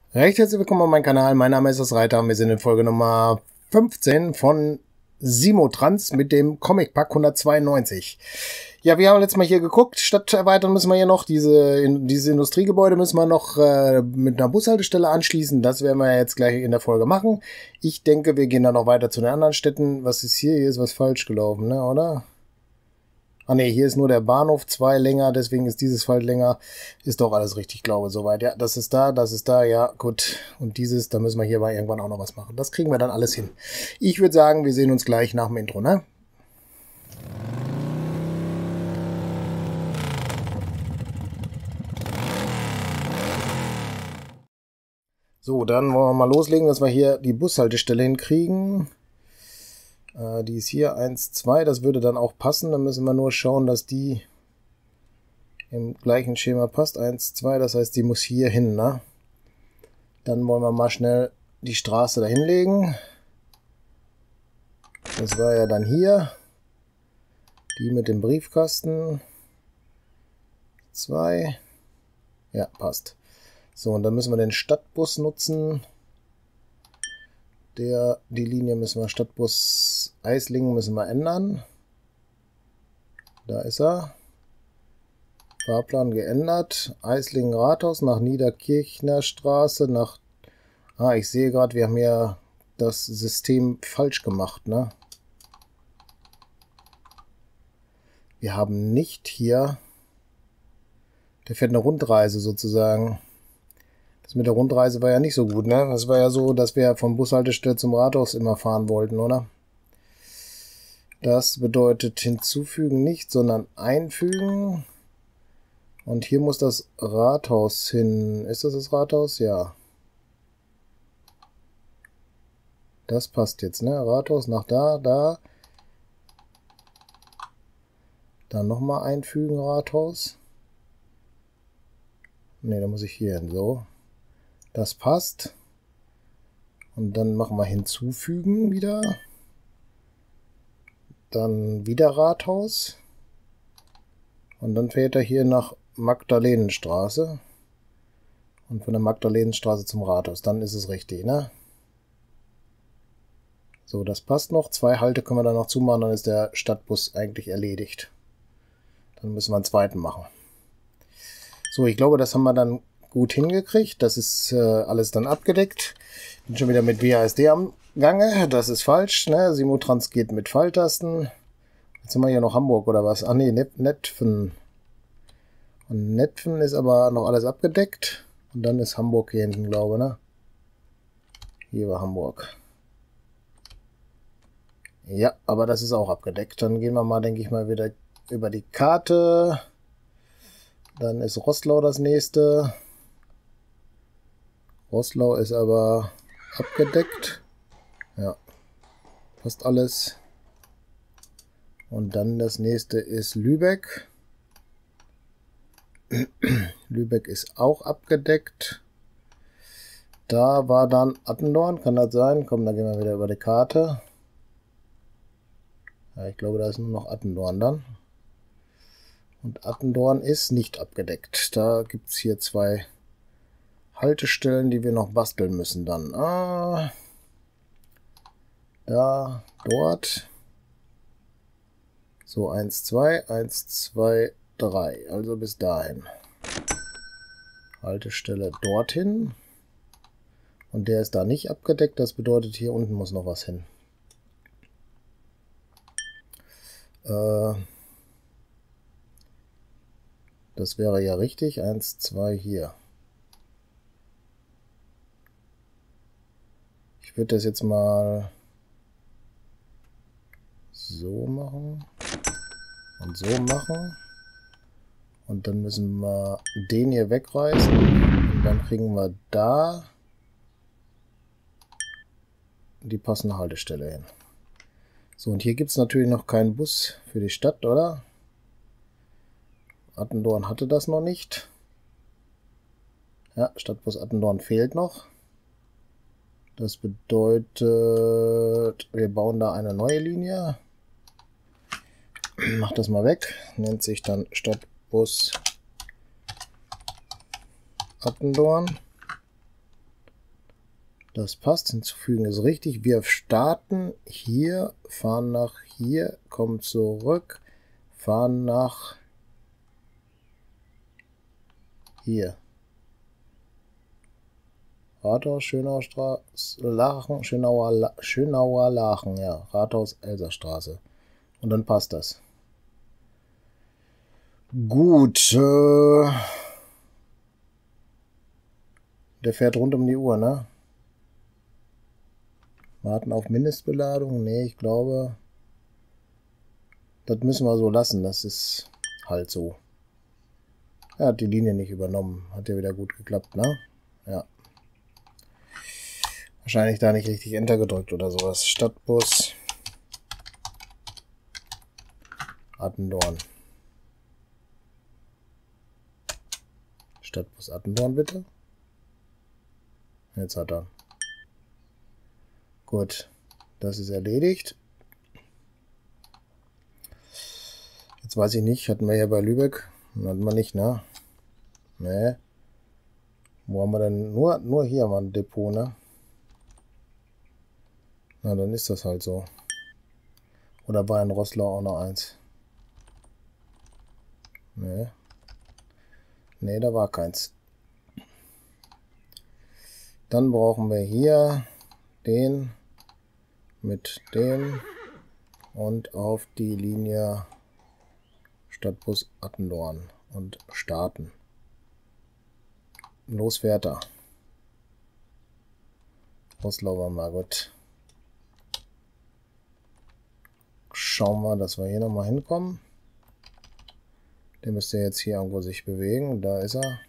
Recht herzlich willkommen auf meinem Kanal. Mein Name ist das Reiter und wir sind in Folge Nummer 15 von Simotrans mit dem Comic Pack 192. Ja, wir haben letztes Mal hier geguckt. Statt erweitern müssen wir hier noch diese Industriegebäude müssen wir noch mit einer Bushaltestelle anschließen. Das werden wir jetzt gleich in der Folge machen. Ich denke, wir gehen dann noch weiter zu den anderen Städten. Was ist hier? Hier ist was falsch gelaufen, ne, oder? Ah ne, hier ist nur der Bahnhof 2 länger, deswegen ist dieses Feld länger. Ist doch alles richtig, glaube ich, soweit. Ja, das ist da, ja, gut. Und dieses, da müssen wir hier mal irgendwann auch noch was machen. Das kriegen wir dann alles hin. Ich würde sagen, wir sehen uns gleich nach dem Intro, ne? So, dann wollen wir mal loslegen, dass wir hier die Bushaltestelle hinkriegen. Die ist hier 1, 2, das würde dann auch passen. Dann müssen wir nur schauen, dass die im gleichen Schema passt. 1, 2, das heißt, die muss hier hin, ne? Dann wollen wir mal schnell die Straße dahin legen. Das war ja dann hier. Die mit dem Briefkasten. 2. Ja, passt. So, und dann müssen wir den Stadtbus nutzen. Die Linie müssen wir, Stadtbus Eislingen müssen wir ändern. Da ist er. Fahrplan geändert. Eislingen Rathaus nach Niederkirchner Straße nach... Ah, ich sehe gerade, wir haben ja das System falsch gemacht, ne? Wir haben nicht hier... Der fährt eine Rundreise sozusagen. Das mit der Rundreise war ja nicht so gut, ne? Das war ja so, dass wir vom Bushaltestelle zum Rathaus immer fahren wollten, oder? Das bedeutet hinzufügen nicht, sondern einfügen. Und hier muss das Rathaus hin. Ist das das Rathaus? Ja. Das passt jetzt, ne? Rathaus nach da, da. Dann nochmal einfügen, Rathaus. Ne, da muss ich hier hin, so. Das passt. Und dann machen wir hinzufügen wieder. Dann wieder Rathaus. Und dann fährt er hier nach Magdalenenstraße. Und von der Magdalenenstraße zum Rathaus. Dann ist es richtig, ne? So, das passt noch. 2 Halte können wir dann noch zumachen, dann ist der Stadtbus eigentlich erledigt. Dann müssen wir einen zweiten machen. So, ich glaube, das haben wir dann gut hingekriegt. Das ist alles dann abgedeckt. Bin schon wieder mit WASD am Gange. Das ist falsch, ne? Simotrans geht mit Pfeiltasten. Jetzt haben wir hier noch Hamburg oder was? Ah ne, Netphen. Und Netphen ist aber noch alles abgedeckt. Und dann ist Hamburg hier hinten, glaube ich, ne? Hier war Hamburg. Ja, aber das ist auch abgedeckt. Dann gehen wir mal, denke ich mal, wieder über die Karte. Dann ist Roßlau das nächste. Roßlau ist aber abgedeckt. Ja, passt alles. Und dann das nächste ist Lübeck. Lübeck ist auch abgedeckt. Da war dann Attendorn, kann das sein? Komm, dann gehen wir wieder über die Karte. Ja, ich glaube, da ist nur noch Attendorn dann. Und Attendorn ist nicht abgedeckt. Da gibt es hier 2 Haltestellen, die wir noch basteln müssen dann. Ah, da, dort. So, 1, 2, 1, 2, 3. Also bis dahin. Haltestelle dorthin. Und der ist da nicht abgedeckt. Das bedeutet, hier unten muss noch was hin. Das wäre ja richtig. 1, 2 hier. Ich würde das jetzt mal so machen und so machen. Und dann müssen wir den hier wegreißen. Und dann kriegen wir da die passende Haltestelle hin. So, und hier gibt es natürlich noch keinen Bus für die Stadt, oder? Attendorn hatte das noch nicht. Ja, Stadtbus Attendorn fehlt noch. Das bedeutet, wir bauen da eine neue Linie. Mach das mal weg. Nennt sich dann Stadtbus Attendorn. Das passt. Hinzufügen ist richtig. Wir starten hier, fahren nach hier, kommen zurück, fahren nach hier. Rathaus, Schönauer Straße, Lachen, Schönauer Lachen, ja. Rathaus, Elserstraße. Und dann passt das. Gut. Der fährt rund um die Uhr, ne? Warten auf Mindestbeladung? Nee, ich glaube, das müssen wir so lassen. Das ist halt so. Er hat die Linie nicht übernommen. Hat ja wieder gut geklappt, ne? Ja. Wahrscheinlich da nicht richtig Enter gedrückt oder sowas. Stadtbus. Attendorn. Stadtbus Attendorn, bitte. Jetzt hat er. Gut, das ist erledigt. Jetzt weiß ich nicht, hatten wir ja bei Lübeck. Hatten wir nicht, ne? Ne. Wo haben wir denn? Nur hier haben wir ein Depot, ne? Na, dann ist das halt so. Oder war in Roßlau auch noch eins? Ne. Ne, da war keins. Dann brauchen wir hier den mit dem und auf die Linie Stadtbus Attendorn und starten. Los fährt er. Roßlau war mal gut. Schauen wir, dass wir hier nochmal hinkommen. Der müsste jetzt hier irgendwo sich bewegen. Da ist er.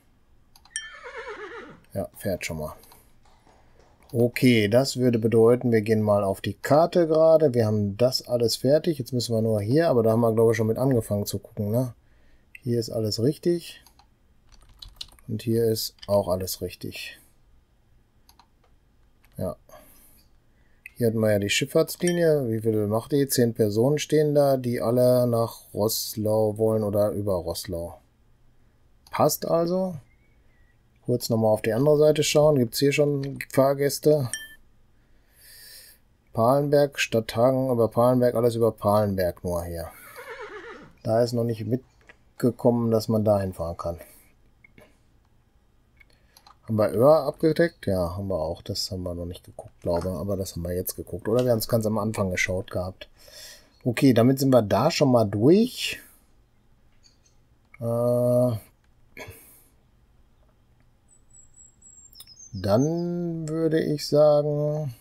Ja, fährt schon mal. Okay, das würde bedeuten, wir gehen mal auf die Karte gerade. Wir haben das alles fertig. Jetzt müssen wir nur hier, aber da haben wir, glaube ich, schon mit angefangen zu gucken, ne? Hier ist alles richtig. Und hier ist auch alles richtig. Ja. Hier hatten wir ja die Schifffahrtslinie. Wie viel macht die? 10 Personen stehen da, die alle nach Roßlau wollen oder über Roßlau. Passt also. Kurz nochmal auf die andere Seite schauen. Gibt es hier schon Fahrgäste? Palenberg, Stadthagen über Palenberg, alles über Palenberg nur hier. Da ist noch nicht mitgekommen, dass man da hinfahren kann. Haben wir Öhr abgedeckt? Ja, haben wir auch. Das haben wir noch nicht geguckt, glaube ich. Aber das haben wir jetzt geguckt. Oder wir haben es ganz am Anfang geschaut gehabt. Okay, damit sind wir da schon mal durch. Dann würde ich sagen,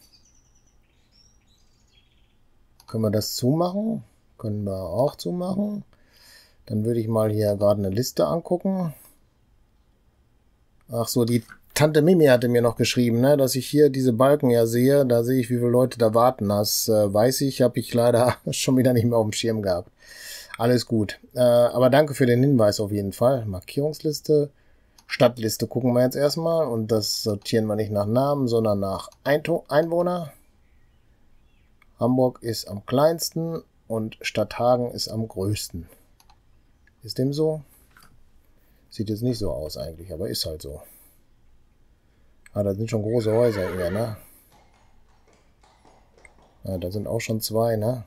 können wir das zumachen? Können wir auch zumachen. Dann würde ich mal hier gerade eine Liste angucken. Ach so, die Tante Mimi hatte mir noch geschrieben, ne, dass ich hier diese Balken ja sehe. Da sehe ich, wie viele Leute da warten. Das weiß ich, habe ich leider schon wieder nicht mehr auf dem Schirm gehabt. Alles gut. Aber danke für den Hinweis auf jeden Fall. Markierungsliste. Stadtliste gucken wir jetzt erstmal. Und das sortieren wir nicht nach Namen, sondern nach Einwohner. Hamburg ist am kleinsten und Stadthagen ist am größten. Ist dem so? Sieht jetzt nicht so aus eigentlich, aber ist halt so. Ah, da sind schon große Häuser eher, ne? Ja, da sind auch schon 2, ne?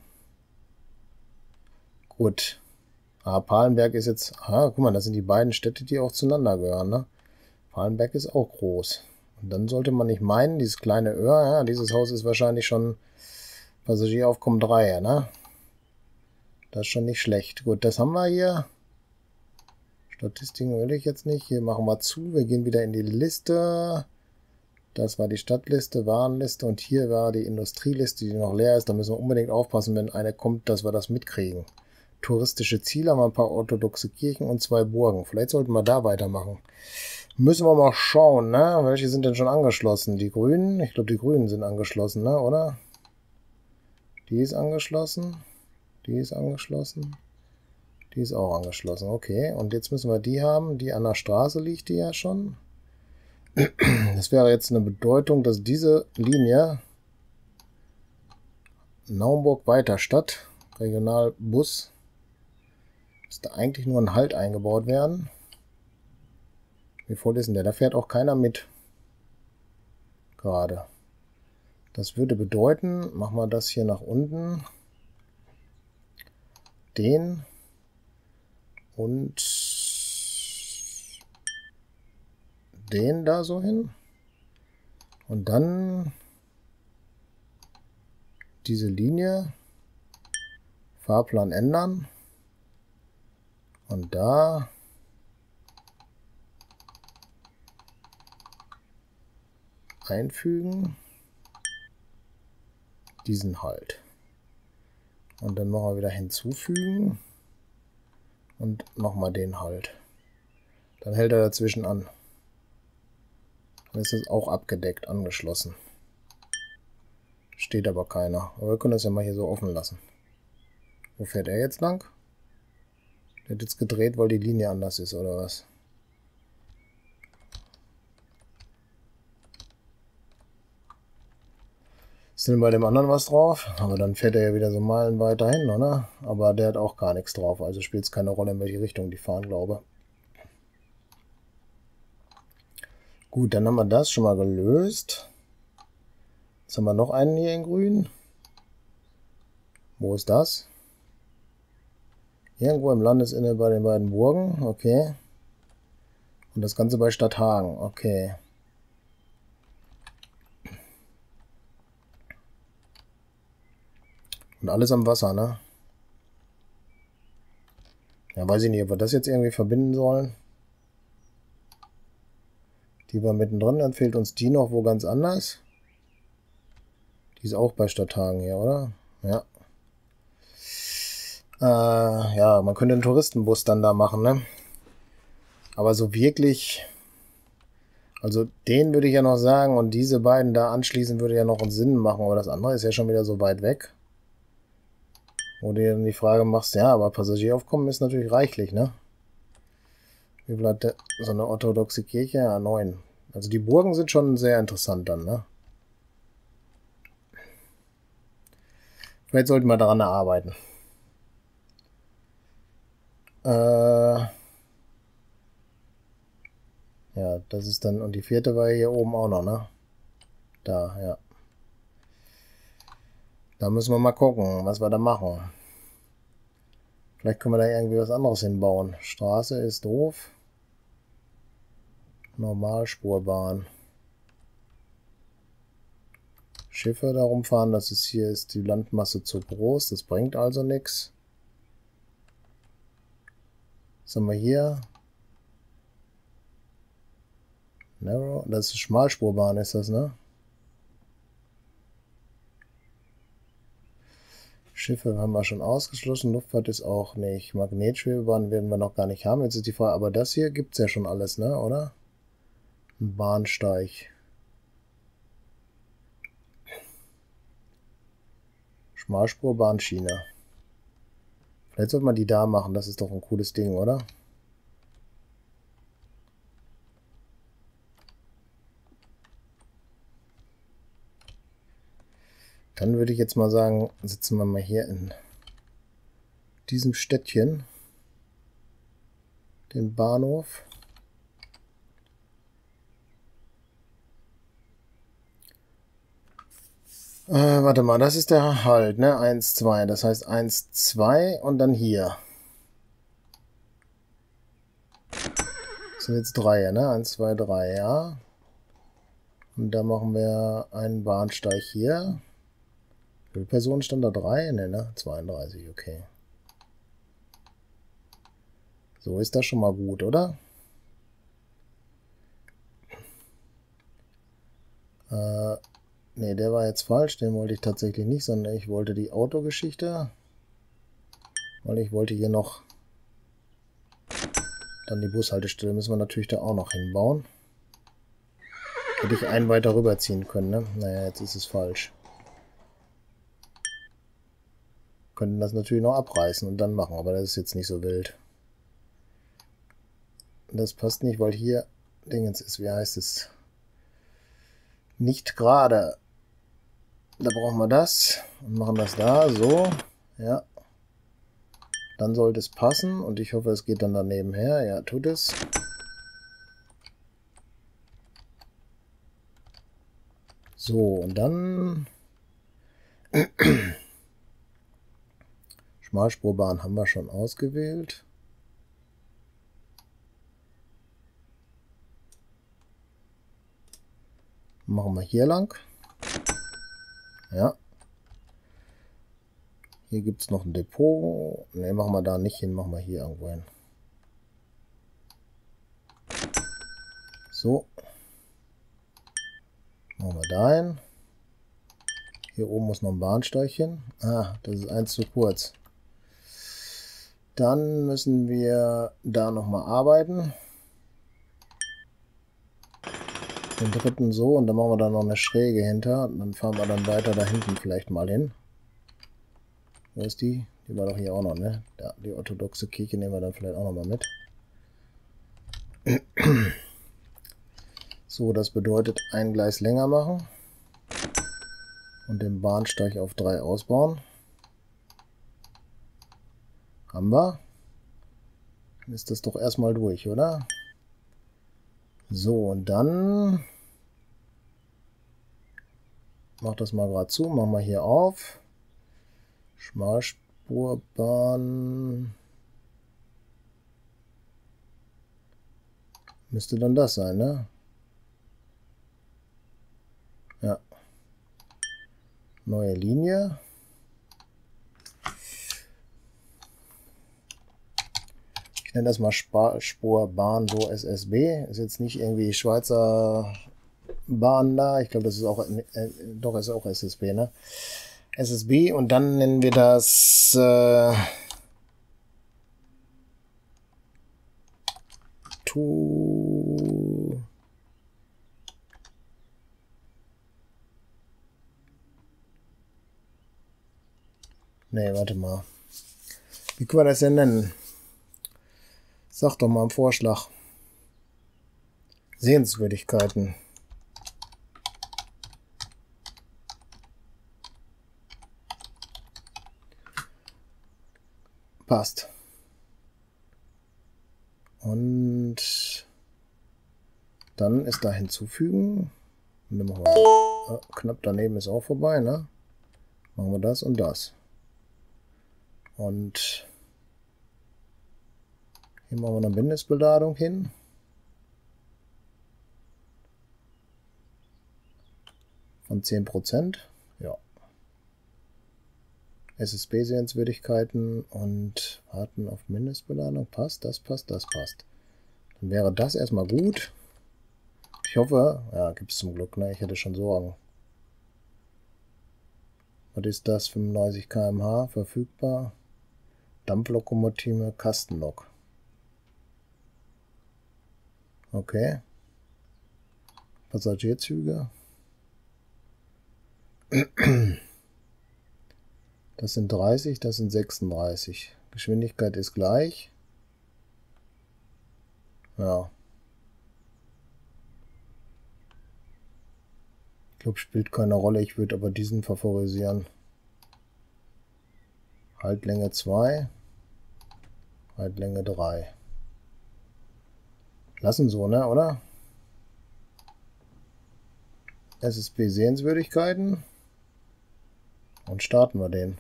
Gut. Ah, Palenberg ist jetzt... Ah, guck mal, das sind die beiden Städte, die auch zueinander gehören, ne? Palenberg ist auch groß. Und dann sollte man nicht meinen, dieses kleine Öhr, ja, dieses Haus ist wahrscheinlich schon Passagieraufkommen 3, ne? Das ist schon nicht schlecht. Gut, das haben wir hier. Statistiken will ich jetzt nicht. Hier machen wir zu. Wir gehen wieder in die Liste. Das war die Stadtliste, Warenliste und hier war die Industrieliste, die noch leer ist. Da müssen wir unbedingt aufpassen, wenn eine kommt, dass wir das mitkriegen. Touristische Ziele haben wir ein paar orthodoxe Kirchen und 2 Burgen. Vielleicht sollten wir da weitermachen. Müssen wir mal schauen, ne? Welche sind denn schon angeschlossen? Die Grünen? Ich glaube, die Grünen sind angeschlossen, ne? Oder? Die ist angeschlossen. Die ist angeschlossen. Die ist auch angeschlossen. Okay, und jetzt müssen wir die haben. Die an der Straße liegt die ja schon. Das wäre jetzt eine Bedeutung, dass diese Linie Naumburg-Weiterstadt, Regionalbus, müsste eigentlich nur ein Halt eingebaut werden. Wie voll ist denn der? Da fährt auch keiner mit. Gerade. Das würde bedeuten, machen wir das hier nach unten, den und den da so hin und dann diese Linie, Fahrplan ändern und da einfügen, diesen halt. Und dann machen wir wieder hinzufügen und nochmal den halt. Dann hält er dazwischen an. Dann ist es auch abgedeckt, angeschlossen. Steht aber keiner. Aber wir können das ja mal hier so offen lassen. Wo fährt er jetzt lang? Der hat jetzt gedreht, weil die Linie anders ist, oder was? Ist denn bei dem anderen was drauf? Aber dann fährt er ja wieder so meilenweit dahin, oder? Aber der hat auch gar nichts drauf, also spielt es keine Rolle, in welche Richtung die fahren, glaube ich. Gut, dann haben wir das schon mal gelöst. Jetzt haben wir noch einen hier in grün. Wo ist das? Irgendwo im Landesinnere bei den beiden Burgen, okay. Und das Ganze bei Stadthagen, okay. Und alles am Wasser, ne? Ja, weiß ich nicht, ob wir das jetzt irgendwie verbinden sollen. Die war mittendrin, dann fehlt uns die noch wo ganz anders. Die ist auch bei Stadthagen hier, oder? Ja. Ja, man könnte einen Touristenbus dann da machen, ne? Aber so wirklich... Also den würde ich ja noch sagen und diese beiden da anschließen würde ja noch einen Sinn machen, aber das andere ist ja schon wieder so weit weg. Wo du dir dann die Frage machst, ja, aber Passagieraufkommen ist natürlich reichlich, ne? Wie bleibt der, so eine orthodoxe Kirche? Ja, 9. Also die Burgen sind schon sehr interessant dann, ne? Vielleicht sollten wir daran arbeiten. Ja, das ist dann, und die vierte war hier oben auch noch, ne? Da, ja. Da müssen wir mal gucken, was wir da machen. Vielleicht können wir da irgendwie was anderes hinbauen. Straße ist doof. Normalspurbahn. Schiffe darum fahren, das ist hier ist die Landmasse zu groß, das bringt also nichts. Was haben wir hier? Narrow, das ist Schmalspurbahn, ist das, ne? Schiffe haben wir schon ausgeschlossen, Luftfahrt ist auch nicht. Magnetschwebebahn werden wir noch gar nicht haben. Jetzt ist die Frage, aber das hier gibt es ja schon alles, ne, oder? Ein Bahnsteig. Schmalspurbahnschiene. Vielleicht sollte man die da machen, das ist doch ein cooles Ding, oder? Dann würde ich jetzt mal sagen, sitzen wir mal hier in diesem Städtchen, den Bahnhof. Warte mal, das ist der Halt, ne? 1, 2. Das heißt 1, 2 und dann hier. Das sind jetzt 3, ne? 1, 2, 3, ja. Und da machen wir einen Bahnsteig hier. Wie viele Personen stand da? 3? Ne? 32, okay. So ist das schon mal gut, oder? Ne, der war jetzt falsch. Den wollte ich tatsächlich nicht, sondern ich wollte die Autogeschichte. Weil ich wollte hier noch dann die Bushaltestelle. Müssen wir natürlich da auch noch hinbauen. Hätte ich einen weiter rüberziehen können, ne? Naja, jetzt ist es falsch. Könnten das natürlich noch abreißen und dann machen, aber das ist jetzt nicht so wild. Das passt nicht, weil hier Dingens ist, wie heißt es? Nicht gerade. Da brauchen wir das und machen das da, so. Ja. Dann sollte es passen und ich hoffe, es geht dann daneben her. Ja, tut es. So, und dann Schmalspurbahn haben wir schon ausgewählt. Machen wir hier lang. Ja. Hier gibt es noch ein Depot. Ne, machen wir da nicht hin, machen wir hier irgendwo hin. So. Machen wir da hin. Hier oben muss noch ein Bahnsteig hin. Ah, das ist eins zu kurz. Dann müssen wir da nochmal arbeiten. Den dritten so, und dann machen wir da noch eine Schräge hinter. Und dann fahren wir dann weiter da hinten vielleicht mal hin. Wo ist die? Die war doch hier auch noch, ne? Ja, die orthodoxe Kirche nehmen wir dann vielleicht auch noch mal mit. So, das bedeutet ein Gleis länger machen. Und den Bahnsteig auf 3 ausbauen. Haben wir. Dann ist das doch erstmal durch, oder? So, und dann mach das mal gerade zu. Machen wir hier auf. Schmalspurbahn. Müsste dann das sein, ne? Ja. Neue Linie. Ich nenne das mal Spurbahn so SSB. Ist jetzt nicht irgendwie Schweizer Bahn da. Ich glaube, das ist auch, doch ist auch SSB, ne? SSB, und dann nennen wir das Ne, warte mal. Wie können wir das denn nennen? Sag doch mal einen Vorschlag. Sehenswürdigkeiten. Passt. Und dann ist da hinzufügen. Und dann machen wir, knapp daneben ist auch vorbei, ne? Machen wir das und das. Und hier machen wir eine Mindestbeladung hin. Von 10%. Ja. SSB-Sehenswürdigkeiten und warten auf Mindestbeladung. Passt, das passt, das passt. Dann wäre das erstmal gut. Ich hoffe, ja, gibt es zum Glück, ne? Ich hätte schon Sorgen. Was ist das? 35 km/h verfügbar. Dampflokomotive, Kastenlok. Okay. Passagierzüge. Das sind 30, das sind 36. Geschwindigkeit ist gleich. Ja. Ich glaube, spielt keine Rolle. Ich würde aber diesen favorisieren. Haltlänge 2. Haltlänge 3. Lassen so, ne, oder? SSB Sehenswürdigkeiten. Und starten wir den.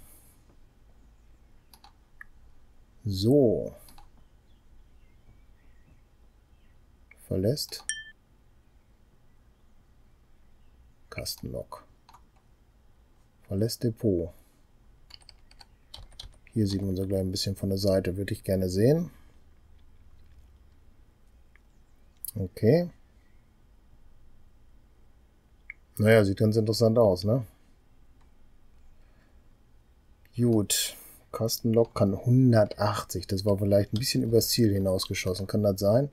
So. Verlässt. Kastenlok. Verlässt Depot. Hier sieht man so gleich ein bisschen von der Seite. Würde ich gerne sehen. Okay. Naja, sieht ganz interessant aus, ne? Gut. Kastenlok kann 180. Das war vielleicht ein bisschen übers Ziel hinausgeschossen. Kann das sein?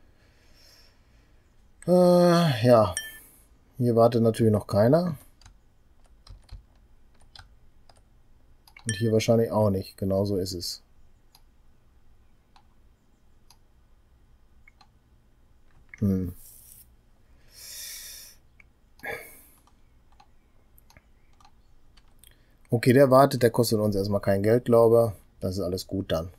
Ja. Hier wartet natürlich noch keiner. Und hier wahrscheinlich auch nicht. Genauso ist es. Okay, der wartet. Der kostet uns erstmal kein Geld, glaube ich. Das ist alles gut dann.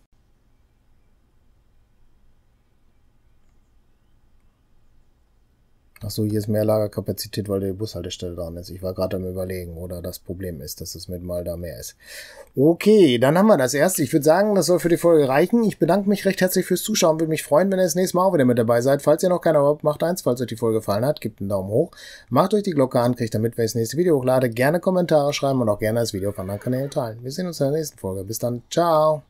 Achso, hier ist mehr Lagerkapazität, weil die Bushaltestelle dran ist. Ich war gerade am Überlegen, oder das Problem ist, dass es mit Malda mehr ist. Okay, dann haben wir das erste. Ich würde sagen, das soll für die Folge reichen. Ich bedanke mich recht herzlich fürs Zuschauen. Würde mich freuen, wenn ihr das nächste Mal auch wieder mit dabei seid. Falls ihr noch keiner habt, macht eins. Falls euch die Folge gefallen hat, gebt einen Daumen hoch. Macht euch die Glocke an, kriegt damit, wenn ich das nächste Video hochlade. Gerne Kommentare schreiben und auch gerne das Video auf anderen Kanälen teilen. Wir sehen uns in der nächsten Folge. Bis dann. Ciao.